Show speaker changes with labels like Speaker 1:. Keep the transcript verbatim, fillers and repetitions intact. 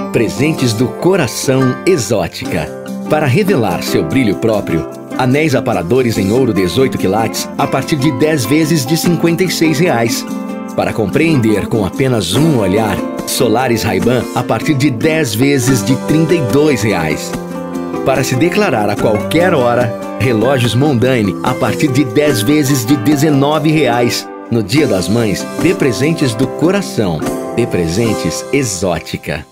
Speaker 1: Presentes do coração Exótica. Para revelar seu brilho próprio, anéis aparadores em ouro dezoito quilates a partir de dez vezes de cinquenta e seis reais. Para compreender com apenas um olhar, solares Ray-Ban a partir de dez vezes de trinta e dois reais. Para se declarar a qualquer hora, relógios Mondane a partir de dez vezes de dezenove reais. No Dia das Mães, dê presentes do coração. Dê presentes Exótica.